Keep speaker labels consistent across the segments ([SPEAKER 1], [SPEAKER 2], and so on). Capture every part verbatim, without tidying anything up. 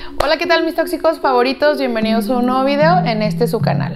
[SPEAKER 1] Hola, ¿qué tal mis tóxicos favoritos? Bienvenidos a un nuevo video en este su canal.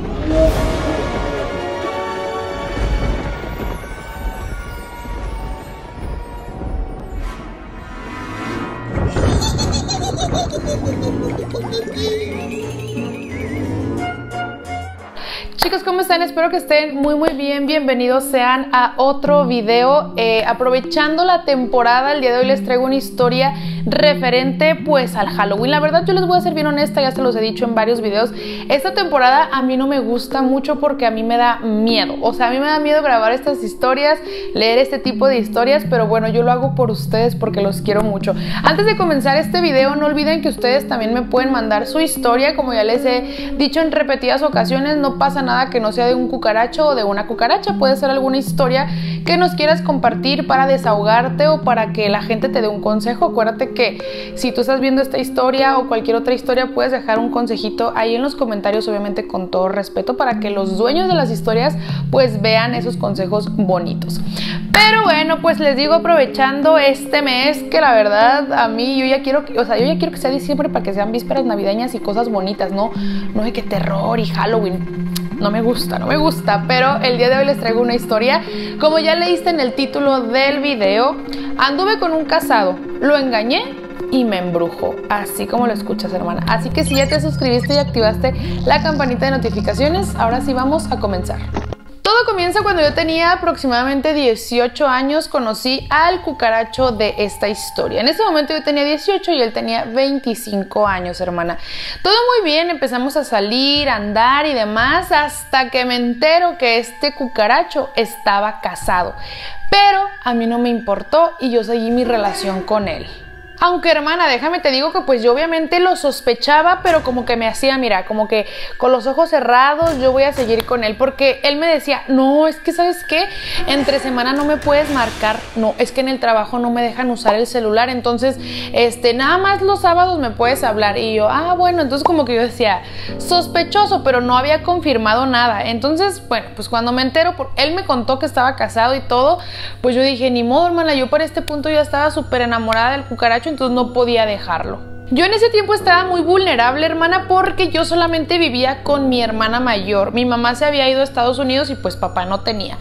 [SPEAKER 1] Chicos, ¿cómo están? Espero que estén muy muy bien. Bienvenidos sean a otro video. Eh, aprovechando la temporada, el día de hoy les traigo una historia referente pues al Halloween. La verdad, yo les voy a ser bien honesta, ya se los he dicho en varios videos. Esta temporada a mí no me gusta mucho porque a mí me da miedo. O sea, a mí me da miedo grabar estas historias, leer este tipo de historias, pero bueno, yo lo hago por ustedes porque los quiero mucho. Antes de comenzar este video, no olviden que ustedes también me pueden mandar su historia. Como ya les he dicho en repetidas ocasiones, no pasa nada que no sea de un cucaracho o de una cucaracha. Puede ser alguna historia que nos quieras compartir para desahogarte o para que la gente te dé un consejo. Acuérdate que si tú estás viendo esta historia o cualquier otra historia, puedes dejar un consejito ahí en los comentarios, obviamente con todo respeto, para que los dueños de las historias pues vean esos consejos bonitos. Pero bueno, pues les digo, aprovechando este mes, que la verdad a mí yo ya quiero, o sea, yo ya quiero que sea diciembre para que sean vísperas navideñas y cosas bonitas, no, no de que terror y Halloween. No me gusta, no me gusta, pero el día de hoy les traigo una historia. Como ya leíste en el título del video, anduve con un casado, lo engañé y me embrujó, así como lo escuchas, hermana. Así que si ya te suscribiste y activaste la campanita de notificaciones, ahora sí vamos a comenzar. Todo comienza cuando yo tenía aproximadamente dieciocho años. Conocí al cucaracho de esta historia. En ese momento yo tenía dieciocho y él tenía veinticinco años, hermana. Todo muy bien, empezamos a salir, a andar y demás, hasta que me entero que este cucaracho estaba casado. Pero a mí no me importó y yo seguí mi relación con él. Aunque, hermana, déjame te digo que pues yo obviamente lo sospechaba, pero como que me hacía, mira, como que con los ojos cerrados yo voy a seguir con él, porque él me decía, no, es que ¿sabes qué? Entre semana no me puedes marcar, no, es que en el trabajo no me dejan usar el celular, entonces, este, nada más los sábados me puedes hablar. Y yo, ah, bueno, entonces como que yo decía, sospechoso, pero no había confirmado nada. Entonces, bueno, pues cuando me entero, él me contó que estaba casado y todo, pues yo dije, ni modo, hermana, yo por este punto ya estaba súper enamorada del cucaracho, entonces no podía dejarlo. Yo en ese tiempo estaba muy vulnerable, hermana, porque yo solamente vivía con mi hermana mayor. Mi mamá se había ido a Estados Unidos y pues papá no tenía.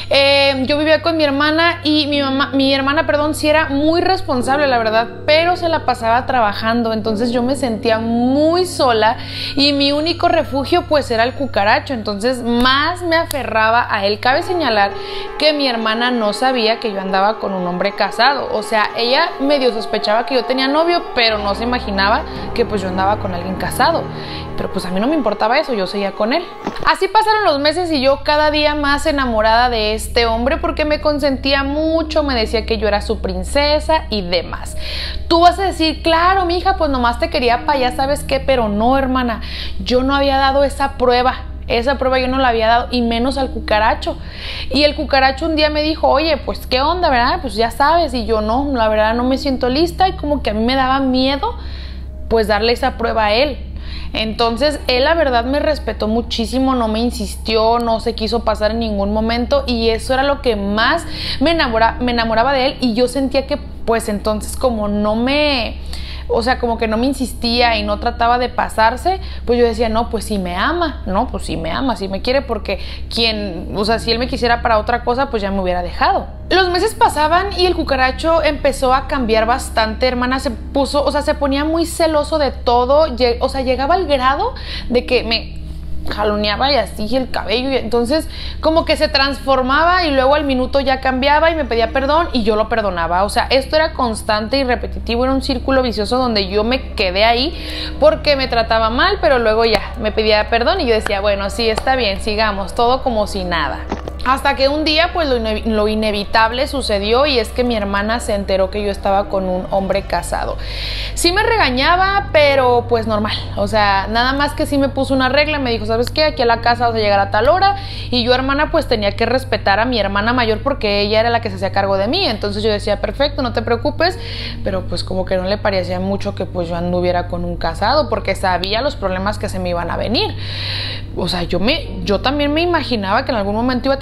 [SPEAKER 1] Eh, yo vivía con mi hermana y mi mamá, mi hermana, perdón, sí era muy responsable, la verdad, pero se la pasaba trabajando. Entonces yo me sentía muy sola y mi único refugio pues era el cucaracho. Entonces más me aferraba a él. Cabe señalar que mi hermana no sabía que yo andaba con un hombre casado. O sea, ella medio sospechaba que yo tenía novio, pero no se imaginaba imaginaba que pues yo andaba con alguien casado, pero pues a mí no me importaba eso, yo seguía con él. Así pasaron los meses y yo cada día más enamorada de este hombre porque me consentía mucho, me decía que yo era su princesa y demás. Tú vas a decir, claro, mija, pues nomás te quería para allá, ¿sabes qué? Pero no, hermana, yo no había dado esa prueba. Esa prueba yo no la había dado, y menos al cucaracho. Y el cucaracho un día me dijo, oye, pues qué onda, ¿verdad? Pues ya sabes. Y yo no, la verdad no me siento lista, y como que a mí me daba miedo pues darle esa prueba a él. Entonces él la verdad me respetó muchísimo, no me insistió, no se quiso pasar en ningún momento, y eso era lo que más me enamora, me enamoraba de él. Y yo sentía que pues entonces como no me... O sea, como que no me insistía y no trataba de pasarse, pues yo decía, no, pues si me ama, no, pues si me ama, si me quiere, porque quien, o sea, si él me quisiera para otra cosa, pues ya me hubiera dejado. Los meses pasaban y el cucaracho empezó a cambiar bastante, hermana, se puso, o sea, se ponía muy celoso de todo, o sea, llegaba al grado de que me jaloneaba y así el cabello, y entonces como que se transformaba y luego al minuto ya cambiaba y me pedía perdón y yo lo perdonaba. O sea, esto era constante y repetitivo, era un círculo vicioso donde yo me quedé ahí porque me trataba mal, pero luego ya me pedía perdón y yo decía, bueno, sí, está bien, sigamos, todo como si nada. Hasta que un día pues lo, ine lo inevitable sucedió, y es que mi hermana se enteró que yo estaba con un hombre casado. Sí me regañaba, pero pues normal, o sea, nada más que sí me puso una regla, me dijo, ¿sabes qué? Aquí a la casa vas a llegar a tal hora, y yo, hermana, pues tenía que respetar a mi hermana mayor porque ella era la que se hacía cargo de mí. Entonces yo decía, perfecto, no te preocupes, pero pues como que no le parecía mucho que pues yo anduviera con un casado, porque sabía los problemas que se me iban a venir. O sea, yo, me, yo también me imaginaba que en algún momento iba a tener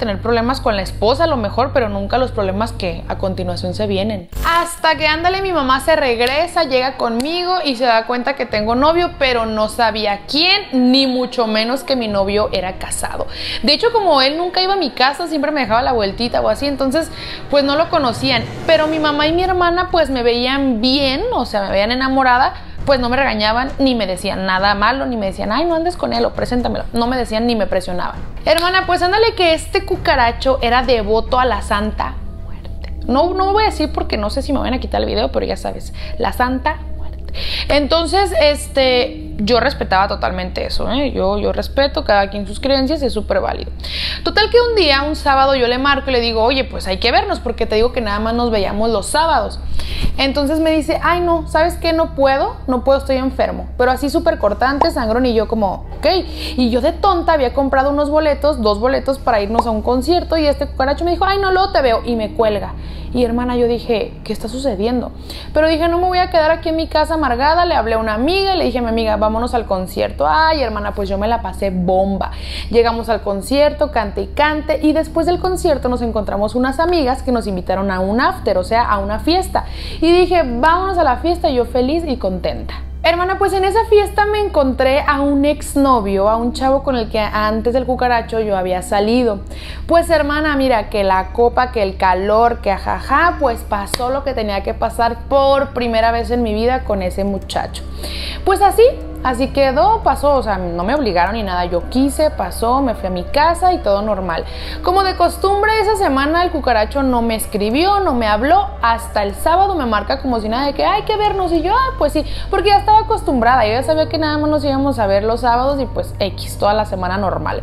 [SPEAKER 1] tener problemas con la esposa a lo mejor, pero nunca los problemas que a continuación se vienen. Hasta que ándale, mi mamá se regresa, llega conmigo y se da cuenta que tengo novio, pero no sabía quién, ni mucho menos que mi novio era casado. De hecho, como él nunca iba a mi casa, siempre me dejaba la vueltita o así, entonces pues no lo conocían. Pero mi mamá y mi hermana pues me veían bien, o sea, me veían enamorada, pues no me regañaban, ni me decían nada malo, ni me decían, ay, no andes con él o preséntamelo. No me decían ni me presionaban. Hermana, pues ándale que este cucaracho era devoto a la Santa Muerte. No, no voy a decir porque no sé si me van a quitar el video, pero ya sabes, la Santa Muerte. Entonces, este... yo respetaba totalmente eso, ¿eh? yo, yo respeto cada quien sus creencias, es súper válido. Total que un día, un sábado, yo le marco y le digo, oye, pues hay que vernos, porque te digo que nada más nos veíamos los sábados. Entonces me dice, ay no, ¿sabes qué? No puedo, no puedo, estoy enfermo. Pero así súper cortante, sangrón, y yo como, ok. Y yo de tonta había comprado unos boletos, dos boletos para irnos a un concierto, y este cucaracho me dijo, ay no, luego te veo, y me cuelga. Y hermana, yo dije, ¿qué está sucediendo? Pero dije, no me voy a quedar aquí en mi casa amargada. Le hablé a una amiga y le dije a mi amiga, vámonos al concierto. Ay, hermana, pues yo me la pasé bomba. Llegamos al concierto, cante y cante, y después del concierto nos encontramos unas amigas que nos invitaron a un after, o sea, a una fiesta. Y dije, vámonos a la fiesta, y yo feliz y contenta. Hermana, pues en esa fiesta me encontré a un exnovio, a un chavo con el que antes del cucaracho yo había salido. Pues hermana, mira, que la copa, que el calor, que ajaja, pues pasó lo que tenía que pasar por primera vez en mi vida con ese muchacho. Pues así, así quedó, pasó, o sea, no me obligaron ni nada, yo quise, pasó, me fui a mi casa y todo normal. Como de costumbre, esa semana el cucaracho no me escribió, no me habló, hasta el sábado me marca como si nada, de que hay que vernos, y yo, ah, pues sí, porque ya estaba acostumbrada, yo ya sabía que nada más nos íbamos a ver los sábados y pues X, toda la semana normal.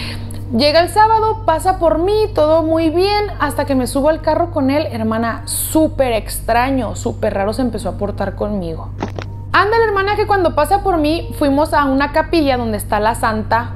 [SPEAKER 1] Llega el sábado, pasa por mí, todo muy bien, hasta que me subo al carro con él, hermana, súper extraño, súper raro se empezó a portar conmigo. Ándale, hermana, que cuando pasa por mí fuimos a una capilla donde está la Santa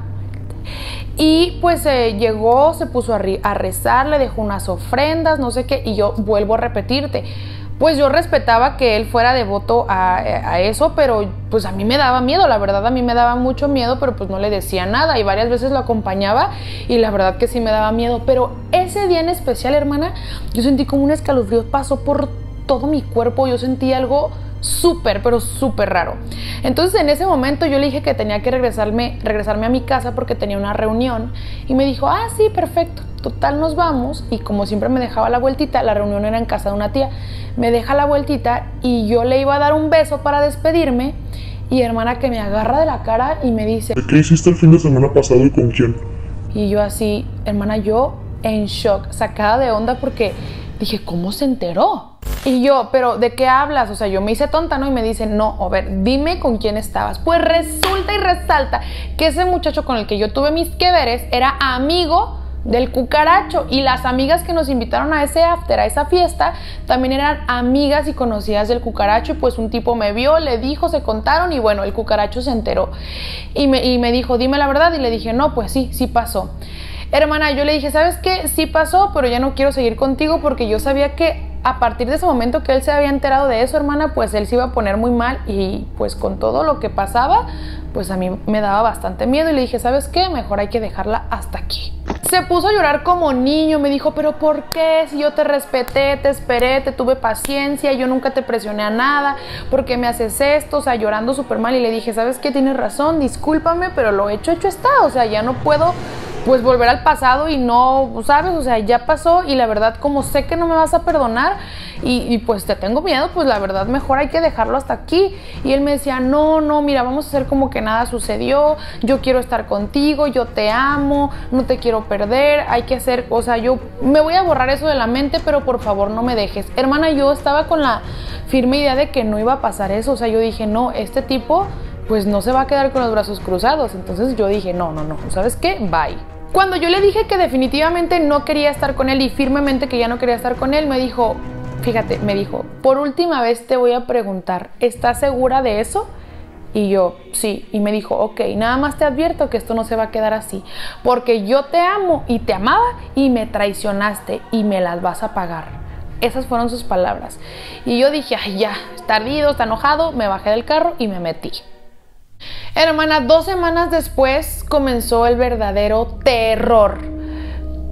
[SPEAKER 1] y pues eh, llegó, se puso a, a rezar, le dejó unas ofrendas, no sé qué, y yo vuelvo a repetirte, pues yo respetaba que él fuera devoto a, a eso, pero pues a mí me daba miedo, la verdad a mí me daba mucho miedo, pero pues no le decía nada y varias veces lo acompañaba y la verdad que sí me daba miedo, pero ese día en especial, hermana, yo sentí como un escalofrío, pasó por todo mi cuerpo, yo sentí algo súper, pero súper raro. Entonces en ese momento yo le dije que tenía que regresarme, regresarme a mi casa porque tenía una reunión y me dijo, ah, sí, perfecto, total nos vamos, y como siempre me dejaba la vueltita, la reunión era en casa de una tía, me deja la vueltita y yo le iba a dar un beso para despedirme y hermana que me agarra de la cara y me dice,
[SPEAKER 2] ¿qué hiciste el fin de semana pasado y con quién?
[SPEAKER 1] Y yo así, hermana, yo en shock, sacada de onda porque dije, ¿cómo se enteró? Y yo, ¿pero de qué hablas? O sea, yo me hice tonta, ¿no? Y me dice, no, a ver, dime con quién estabas. Pues resulta y resalta que ese muchacho con el que yo tuve mis que veres era amigo del cucaracho, y las amigas que nos invitaron a ese after, a esa fiesta, también eran amigas y conocidas del cucaracho, y pues un tipo me vio, le dijo, se contaron, y bueno, el cucaracho se enteró. Y me, y me dijo, dime la verdad, y le dije, no, pues sí, sí pasó. Hermana, yo le dije, ¿sabes qué? Sí pasó, pero ya no quiero seguir contigo porque yo sabía que a partir de ese momento que él se había enterado de eso, hermana, pues él se iba a poner muy mal y pues con todo lo que pasaba, pues a mí me daba bastante miedo y le dije, ¿sabes qué? Mejor hay que dejarla hasta aquí. Se puso a llorar como niño, me dijo, ¿pero por qué? Si yo te respeté, te esperé, te tuve paciencia, yo nunca te presioné a nada, ¿por qué me haces esto? O sea, llorando súper mal, y le dije, ¿sabes qué? Tienes razón, discúlpame, pero lo hecho, hecho está, o sea, ya no puedo pues volver al pasado y no, ¿sabes? O sea, ya pasó y la verdad, como sé que no me vas a perdonar y, y pues te tengo miedo, pues la verdad mejor hay que dejarlo hasta aquí. Y él me decía, no, no, mira, vamos a hacer como que nada sucedió, yo quiero estar contigo, yo te amo, no te quiero perder, hay que hacer, o sea, yo me voy a borrar eso de la mente, pero por favor no me dejes. Hermana, yo estaba con la firme idea de que no iba a pasar eso, o sea, yo dije, no, este tipo pues no se va a quedar con los brazos cruzados. Entonces yo dije, no, no, no, ¿sabes qué? Bye. Cuando yo le dije que definitivamente no quería estar con él y firmemente que ya no quería estar con él, me dijo, fíjate, me dijo, por última vez te voy a preguntar, ¿estás segura de eso? Y yo, sí. Y me dijo, ok, nada más te advierto que esto no se va a quedar así, porque yo te amo y te amaba y me traicionaste y me las vas a pagar. Esas fueron sus palabras. Y yo dije, ay, ya, está ardido, está enojado, me bajé del carro y me metí. Hermana, dos semanas después comenzó el verdadero terror.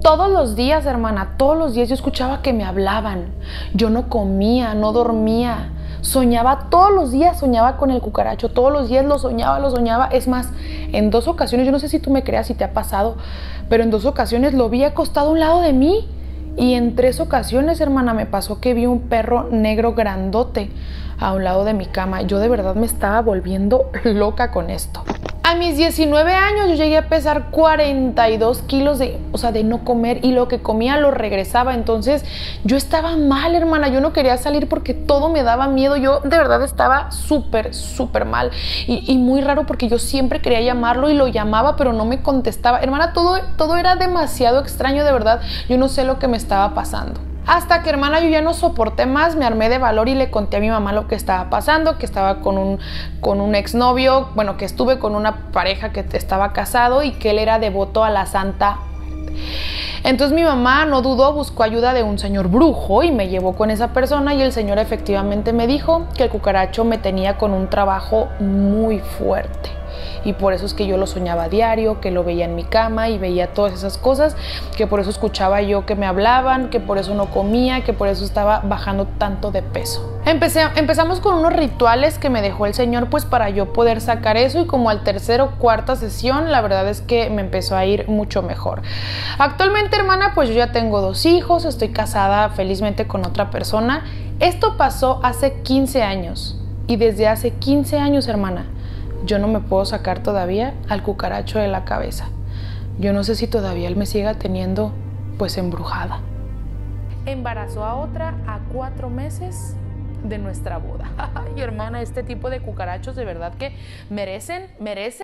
[SPEAKER 1] Todos los días, hermana, todos los días yo escuchaba que me hablaban. Yo no comía, no dormía. Soñaba todos los días, soñaba con el cucaracho. Todos los días lo soñaba, lo soñaba. Es más, en dos ocasiones, yo no sé si tú me creas, si te ha pasado, pero en dos ocasiones lo vi acostado a un lado de mí. Y en tres ocasiones, hermana, me pasó que vi un perro negro grandote a un lado de mi cama. Yo de verdad me estaba volviendo loca con esto. A mis diecinueve años yo llegué a pesar cuarenta y dos kilos de, o sea, de no comer, y lo que comía lo regresaba. Entonces yo estaba mal, hermana. Yo no quería salir porque todo me daba miedo. Yo de verdad estaba súper, súper mal y, y muy raro, porque yo siempre quería llamarlo y lo llamaba, pero no me contestaba. Hermana, todo, todo era demasiado extraño, de verdad. Yo no sé lo que me estaba pasando. Hasta que, hermana, yo ya no soporté más, me armé de valor y le conté a mi mamá lo que estaba pasando, que estaba con un, con un exnovio, bueno, que estuve con una pareja que estaba casado y que él era devoto a la Santa Muerte. Entonces mi mamá no dudó, buscó ayuda de un señor brujo y me llevó con esa persona, y el señor efectivamente me dijo que el cucaracho me tenía con un trabajo muy fuerte. Y por eso es que yo lo soñaba a diario, que lo veía en mi cama y veía todas esas cosas, que por eso escuchaba yo que me hablaban, que por eso no comía, que por eso estaba bajando tanto de peso. Empecé, empezamos con unos rituales que me dejó el señor, pues para yo poder sacar eso, y como al tercero o cuarta sesión, la verdad es que me empezó a ir mucho mejor. Actualmente, hermana, pues yo ya tengo dos hijos, estoy casada felizmente con otra persona. Esto pasó hace quince años, y desde hace quince años, hermana, yo no me puedo sacar todavía al cucaracho de la cabeza. Yo no sé si todavía él me siga teniendo pues embrujada. Embarazó a otra a cuatro meses de nuestra boda. Ay, hermana, este tipo de cucarachos de verdad que merecen, merecen